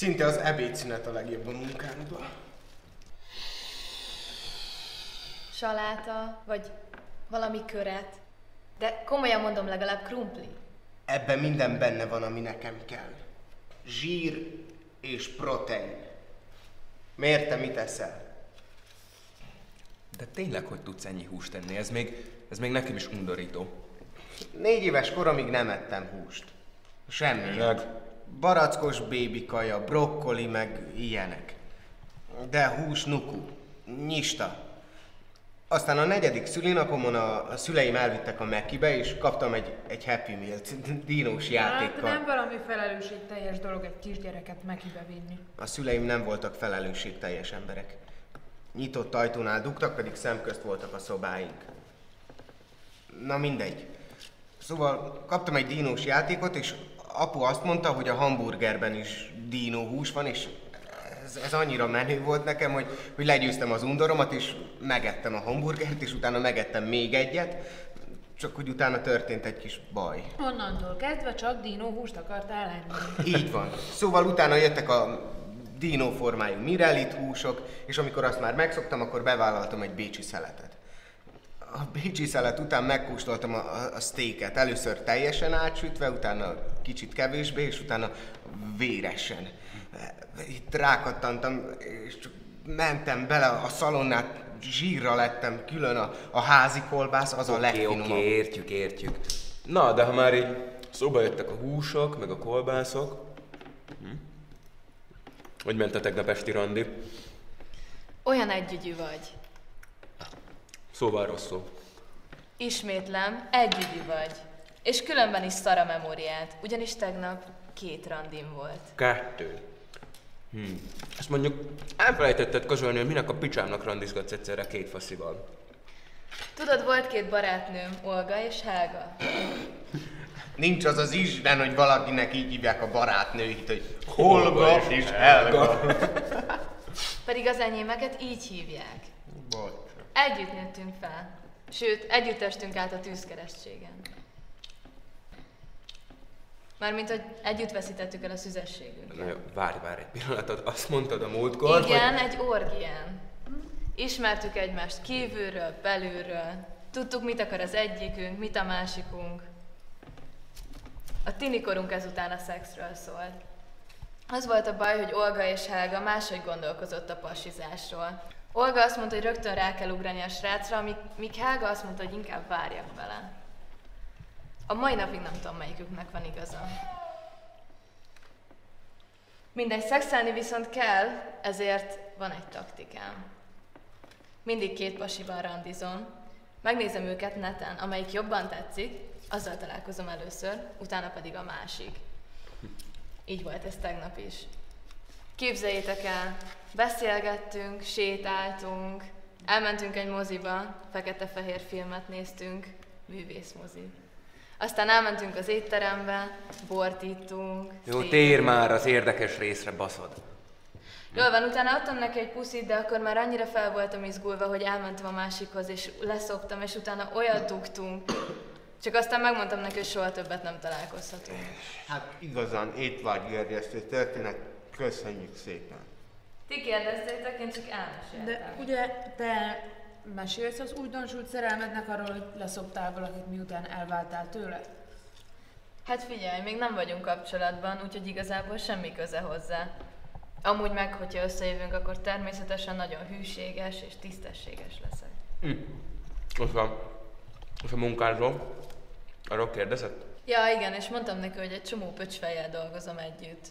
Szinte az ebédszünet a legjobb a munkánkban. Saláta, vagy valami köret. De komolyan mondom, legalább krumpli. Ebben minden benne van, ami nekem kell. Zsír és protein. Miért te mit eszel? De tényleg, hogy tudsz ennyi húst tenni? Ez még nekem is undorító. 4 éves koromig nem ettem húst. Semmi. Barackos bébikaja, brokkoli, meg ilyenek. De hús nuku, nyista. Aztán a 4. szülinapomon a szüleim elvittek a Meckibe, és kaptam egy Happy Meal-t, dinós játékkal. Hát nem valami felelősségteljes dolog egy kisgyereket Meckibe vinni. A szüleim nem voltak felelősségteljes emberek. Nyitott ajtónál dugtak, pedig szemközt voltak a szobáink. Na mindegy. Szóval kaptam egy dinós játékot, és apu azt mondta, hogy a hamburgerben is dinóhús van, és ez annyira menő volt nekem, hogy legyőztem az undoromat, és megettem a hamburgert, és utána megettem még egyet, csak hogy utána történt egy kis baj. Onnantól kezdve csak dinóhúst akartál enni. Így van. Szóval utána jöttek a dinó formájú Mirelit húsok, és amikor azt már megszoktam, akkor bevállaltam egy bécsi szeletet. A bécsi szelet után megkóstoltam a steaket. Először teljesen átsütve, utána kicsit kevésbé, és utána véresen. Itt rákattantam, és csak mentem bele a szalonnát, zsírra lettem külön a házi kolbász, az a legfinomabb. Oké, értjük. Na, de ha már így szóba jöttek a húsok, meg a kolbászok. Hogy ment a tegnap esti randi? Olyan együgyű vagy. Szóval rosszul. Ismétlem, együgyű vagy. És különben is szar a memóriád, ugyanis tegnap 2 randim volt. 2. Ezt mondjuk elfelejtetted közölni, hogy minek a picsámnak randizgatsz egyszerre 2 faszival. Tudod, volt 2 barátnőm, Olga és Helga. Nincs az az Isten, hogy valakinek így hívják a barátnőit, hogy Olga és Helga. Pedig az enyémeket így hívják. Bocs. Együtt nőttünk fel. Sőt, együtt estünk át a tűzkeresztségen. Mármint, hogy együtt veszítettük el a szüzességünket. Na jó, várj egy pillanatot, azt mondtad a múltkor, igen, hogy... egy orgián. Ismertük egymást kívülről, belülről. Tudtuk, mit akar az egyikünk, mit a másikunk. A tinikorunk ezután a szexről szólt. Az volt a baj, hogy Olga és Helga máshogy gondolkozott a pasizásról. Olga azt mondta, hogy rögtön rá kell ugrani a srácra, míg Helga azt mondta, hogy inkább várjak vele. A mai napig nem tudom, melyiküknek van igaza. Mindegy, szexelni viszont kell, ezért van egy taktikám. Mindig 2 pasiban randizom, megnézem őket neten, amelyik jobban tetszik, azzal találkozom először, utána pedig a másik. Így volt ez tegnap is. Képzeljétek el, beszélgettünk, sétáltunk, elmentünk egy moziba, fekete-fehér filmet néztünk, művészmozi. Aztán elmentünk az étterembe, bort ittunk. Jó, térj már az érdekes részre, baszod. Jól van, utána adtam neki egy puszit, de akkor már annyira fel voltam izgulva, hogy elmentem a másikhoz, és leszoktam, és utána olyat dugtunk. Csak aztán megmondtam neki, hogy soha többet nem találkozhatunk. Hát igazán étvágygerjesztő történet, köszönjük szépen. Ti kérdeztétek, én csak elmeséltem. De ugye te mesélsz az újdonsult szerelmednek arról, hogy leszoptál valakit, miután elváltál tőle? Hát figyelj, még nem vagyunk kapcsolatban, úgyhogy igazából semmi köze hozzá. Amúgy meg, hogyha összejövünk, akkor természetesen nagyon hűséges és tisztességes leszek. Most van. És a munkádról? Arról kérdezett? Ja, igen, és mondtam neki, hogy egy csomó pöcsfejjel dolgozom együtt.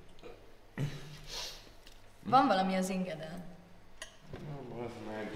Van valami az ingeden? Az meg.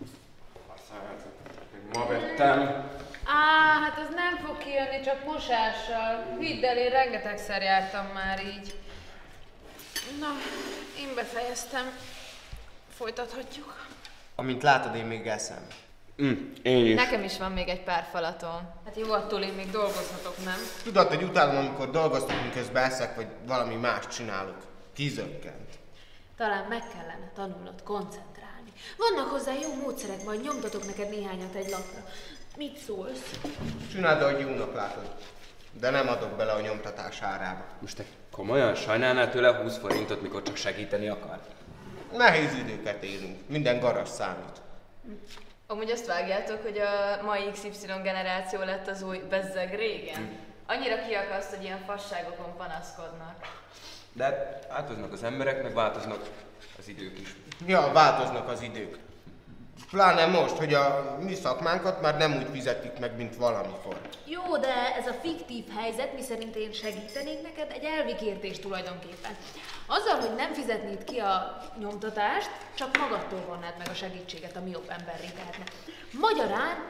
Ma vettem. Hát ez nem fog kijönni, csak mosással. Hidd el, én rengetegszer jártam már így. Na, én befejeztem. Folytathatjuk. Amint látod, én még eszem. Én is. Nekem is van még egy pár falatom. Hát jó, attól én még dolgozhatok, nem? Tudod, hogy utálom, amikor dolgoztok, miközben eszek, vagy valami más csinálok. Kizökkent. Talán meg kellene tanulnod koncentrálni. Vannak hozzá jó módszerek, majd nyomtatok neked néhányat egy lapra. Mit szólsz? Csináld, ahogy jónak látod. De nem adok bele a nyomtatás árába. Most te komolyan sajnálnál tőle 20 forintot, mikor csak segíteni akar? Nehéz időket élünk, minden garas számít. Amúgy azt vágjátok, hogy a mai XY generáció lett az új bezzeg régen? Annyira kiakaszt, hogy ilyen fasságokon panaszkodnak. De változnak az emberek, meg változnak az idők is. Ja, változnak az idők. Pláne most, hogy a mi szakmánkat már nem úgy fizetik meg, mint valamikor. Jó, de ez a fiktív helyzet, miszerint én segítenék neked, egy elvi kérdés tulajdonképpen. Azzal, hogy nem fizetnéd ki a nyomtatást, csak magadtól vonnád meg a segítséget, ami jobb emberré tehetne. Magyarán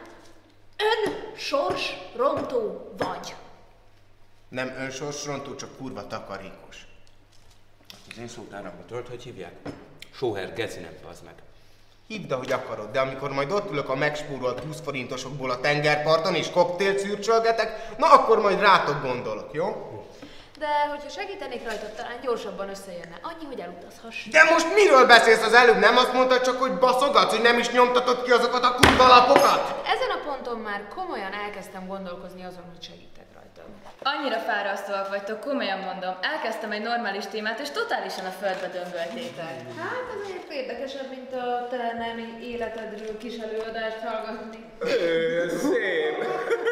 önsorsrontó vagy. Nem önsorsrontó, csak kurva takarékos. Az én szótáramba tudod, hogy hívják? Sóher geci, nem pazd meg. Hívd, ahogy akarod, de amikor majd ott ülök a megspórolt 20 forintosokból a tengerparton és koktélt szürcsölgetek, na akkor majd rátok gondolok, jó? De hogyha segítenék rajtad, talán gyorsabban összejönne. Annyi, hogy elutazhass. De most miről beszélsz az előbb? Nem azt mondtad csak, hogy baszogatsz, hogy nem is nyomtatod ki azokat a kurva lapokat? Ezen a ponton már komolyan elkezdtem gondolkozni azon, hogy segítek rajtad. Annyira fárasztóak vagytok, komolyan mondom. Elkezdtem egy normális témát, és totálisan a földbe döngöltétek. Hát azért érdekesebb, mint a te nemi életedről kis előadást hallgatni. Szép!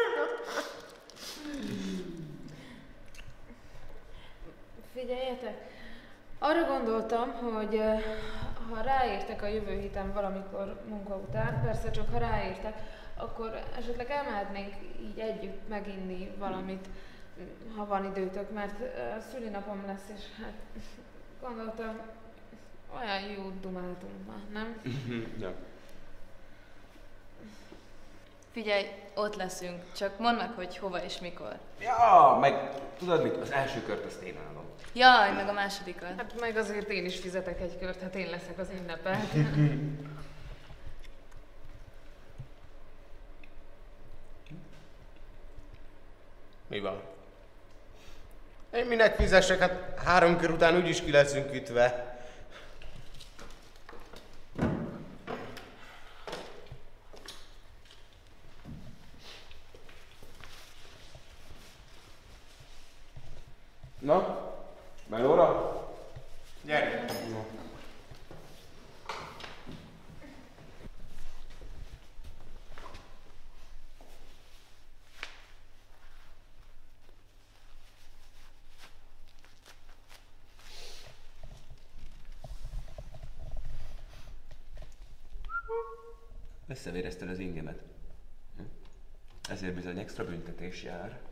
Figyeljetek, arra gondoltam, hogy ha ráértek a jövő héten valamikor munka után, persze csak ha ráértek, akkor esetleg elmehetnénk így együtt meginni valamit, ha van időtök, mert szülinapom lesz, és hát gondoltam, olyan jó dumáltunk már, nem? Ja. Figyelj, ott leszünk, csak mondd meg, hogy hova és mikor. Ja, meg tudod mit? Az első kört azt én állom. Jaj, meg a másodikat. Hát meg azért én is fizetek egy kört, hát én leszek az ünnepelt. Mi van? Én minek fizessek? Hát 3 kör után úgyis ki leszünk ütve. Na? Melóra? Gyere! Összevérezted az ingemet. Ezért bizony extra büntetés jár.